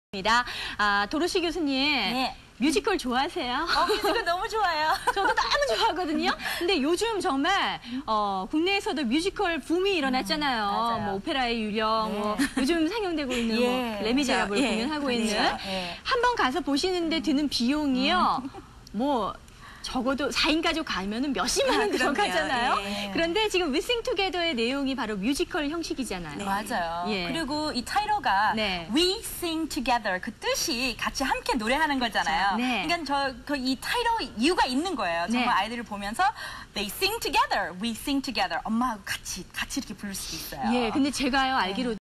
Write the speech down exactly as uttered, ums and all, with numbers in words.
입니다. 아, 도로시 교수님, 네. 뮤지컬 좋아하세요? 어, 뮤지컬 너무 좋아요. 저도 너무 좋아하거든요. 근데 요즘 정말 어, 국내에서도 뮤지컬 붐이 일어났잖아요. 맞아요. 뭐 오페라의 유령, 네. 뭐 요즘 상영되고 있는 예, 뭐 레미제라블 예, 공연하고 그렇죠. 있는 예. 한 번 가서 보시는데 드는 비용이요. 뭐 적어도 사 인 가족 가면은 몇십만 원 아, 그럼요. 들어가잖아요. 예. 그런데 지금 We Sing Together의 내용이 바로 뮤지컬 형식이잖아요. 네. 맞아요. 예. 그리고 이 타이틀가 네. We Sing Together 그 뜻이 같이 함께 노래하는 거잖아요. 네. 그러니까 저 이 타이틀 이유가 있는 거예요. 정말 네. 아이들을 보면서 They sing together, we sing together. 엄마하고 같이 같이 이렇게 부를 수도 있어요. 예, 근데 제가요 알기로